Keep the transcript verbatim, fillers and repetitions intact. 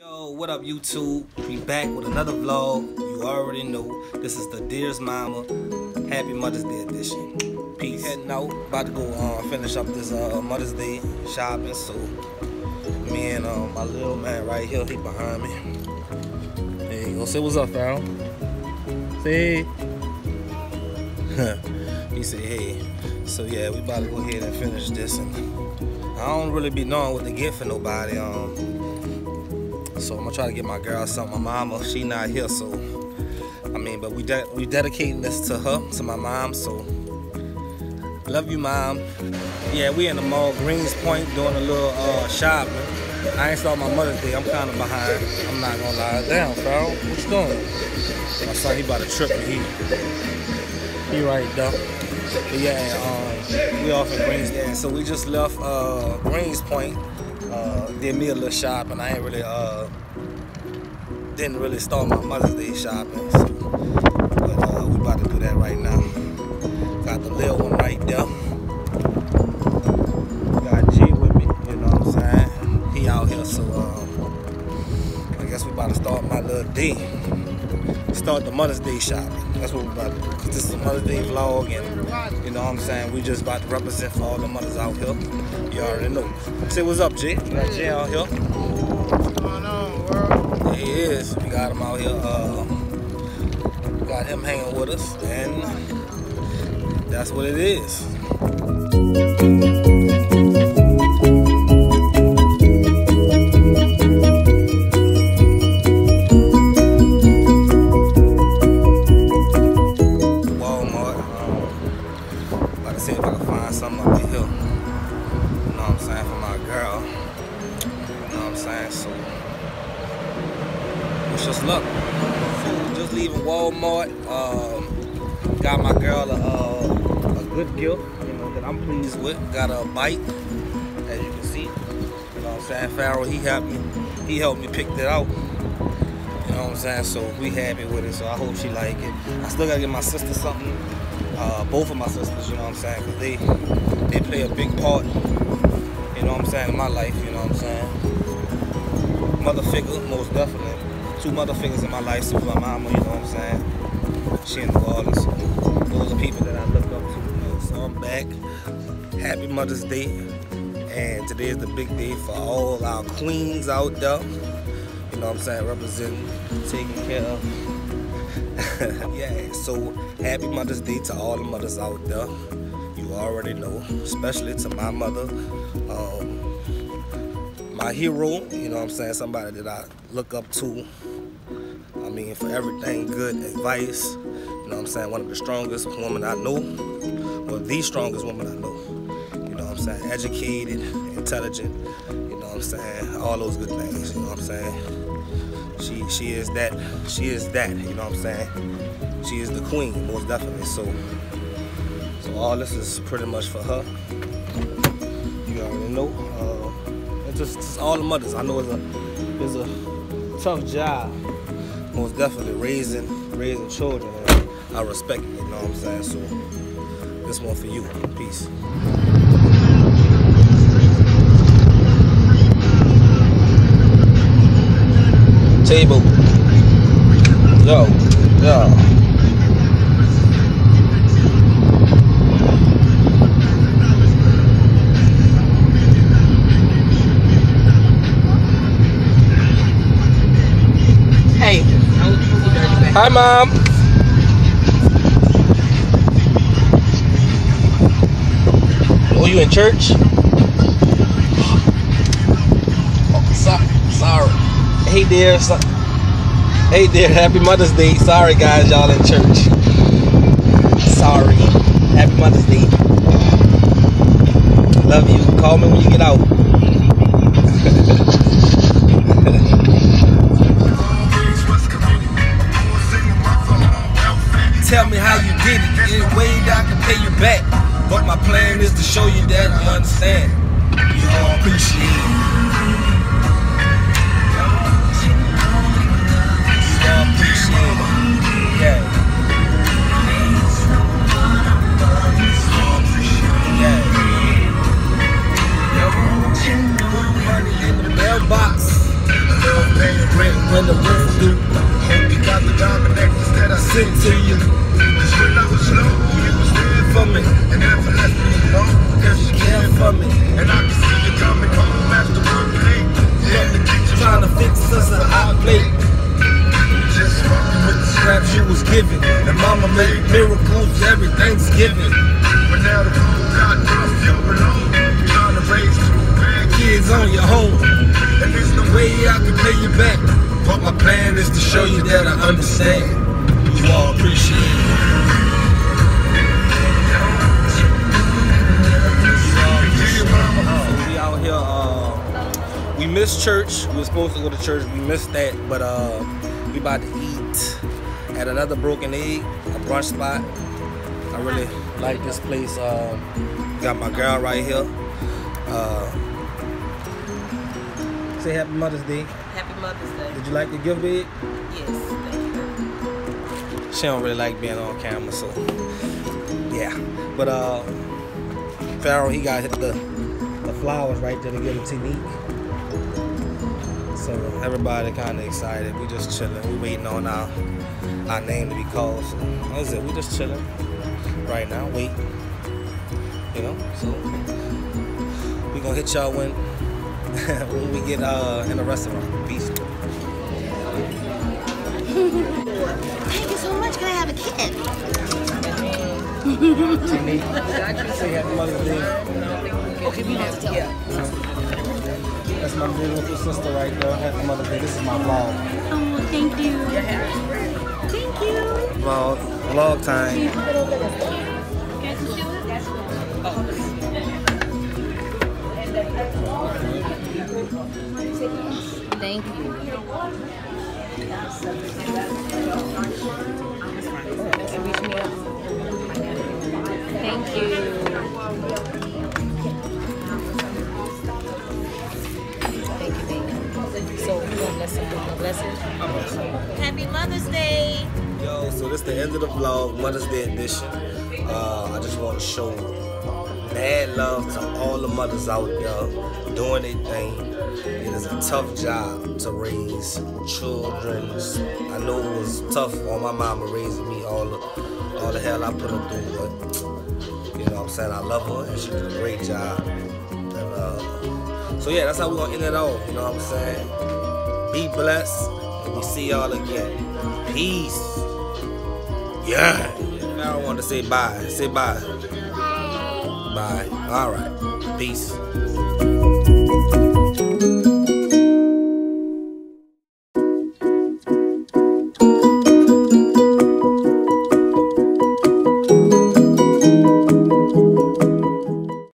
Yo, what up YouTube? We back with another vlog. You already know this is the Dearest Mama Happy Mother's Day edition. Peace. Heading out, about to go uh, finish up this uh, Mother's Day shopping. So me and uh, my little man right here, he behind me. Hey, go say what's up, fam. Say hey. He said hey. So yeah, we about to go ahead and finish this. And I don't really be knowing what to get for nobody. Um, So I'm gonna try to get my girl something. My mama, she not here, so I mean, but we de we dedicating this to her, to my mom. So love you, mom. Yeah, we in the mall, Greens Point, doing a little uh, shopping. I ain't started my Mother's Day. I'm kind of behind. I'm not gonna lie. Damn, Farrell, what you doing? My son, he about to trip me. He, he right there. But yeah, um, we off at Greens. Yeah, so we just left uh, Greens Point. Uh, did me a little shopping. I ain't really, uh, didn't really start my Mother's Day shopping. So, but uh, we about to do that right now. Got the little one right there. Got G with me, you know what I'm saying? He out here, so uh, I guess we about to start my little day. Start the Mother's Day shopping. That's what we about to do. Cause this is a Mother's Day vlog, and you know what I'm saying? We just about to represent for all the mothers out here. You already know. Say what's up, Jay. We got Jay out here. What's going on, world? There he is. We got him out here. Uh, got him hanging with us, and that's what it is. Just luck. So just leaving Walmart. Um, got my girl a, uh, a good gift, you know, that I'm pleased with. Got her a bike, as you can see. You know what I'm saying? Farrell, he helped me. He helped me pick that out. You know what I'm saying? So we happy with it. So I hope she like it. I still gotta get my sister something. Uh, both of my sisters, you know what I'm saying? Cause they they play a big part. You know what I'm saying? In my life, you know what I'm saying? Mother figure, most definitely. Two mother figures in my life, so my mama, you know what I'm saying? She in New Orleans. Those are people that I look up to. You know? So I'm back. Happy Mother's Day. And today is the big day for all our queens out there. You know what I'm saying? Representing, taking care of. Yeah, so happy Mother's Day to all the mothers out there. You already know, especially to my mother. Um, my hero, you know what I'm saying? Somebody that I look up to. I mean, for everything, good advice. You know what I'm saying? One of the strongest women I know. Well, the strongest woman I know. You know what I'm saying? Educated, intelligent. You know what I'm saying? All those good things. You know what I'm saying? She she is that. She is that. You know what I'm saying? She is the queen, most definitely. So, so all this is pretty much for her. You already know. Uh, it's just, just all the mothers. I know it's a it's a tough job. Most definitely raising raising children, and I respect it, you know what I'm saying? So this one for you. Peace. Table. Yo, yo. Hey. Hi, Mom. Oh, you in church? Oh, so, sorry. Hey, dear. So, hey, dear. Happy Mother's Day. Sorry, guys. Y'all in church. Sorry. Happy Mother's Day. Love you. Call me when you get out. Tell me how you did it, any way that I can pay you back. But my plan is to show you that you understand. You don't appreciate it. You don't appreciate it. Yeah. Yeah. paying rent when the rent's due. Hope you got the diamond necklace that I sent to you. Cause when I was low, you was there for me. And never left me alone, cause you cared for me. And I can see you coming home after work late. From the kitchen, trying to fix us a hot plate. Just fucking with the scraps you was given. And mama made miracles every Thanksgiving. But now the food got rough, you're alone. Trying to raise two kids on your own. And there's no way I can pay you back. But my plan is to show you that I understand. You all appreciate it. We out here, uh, we missed church. We were supposed to go to church. We missed that, but uh, we about to eat at another Broken Egg, a brunch spot. I really like this place. Uh, got my girl right here. Uh, say Happy Mother's Day. Happy Mother's Day. Did you like the gift bag? Yes, thank you. She don't really like being on camera, so yeah. But uh, Pharaoh, he got the the flowers right there to give to Tinique. So everybody kind of excited. We just chilling. We waiting on our our name to be called. So that's it. We just chilling right now. Wait, you know. So we gonna hit y'all when when we get uh in the restaurant. Peace. Thank you so much. Can I have a kid? Tinique, say Happy Mother's Day. Okay, we have to tell her. That's my beautiful sister right there. Happy Mother's Day. This is my vlog. Oh, thank you. Thank you. Vlog, vlog time. Thank you. Thank you. So we're gonna bless it. Bless it. Happy Mother's Day. Yo, so this is the end of the vlog, Mother's Day edition. Uh, I just want to show mad love to all the mothers out there doing their thing. It is a tough job to raise children. I know it was tough on my mama raising me, all the, all the hell I put her through, but you know what I'm saying, I love her and she did a great job. And, uh, so yeah, that's how we're gonna end it off, you know what I'm saying? Be blessed, and we see y'all again. Peace. Yeah. Now I want to say bye. Say bye. Bye. Bye. All right. Peace.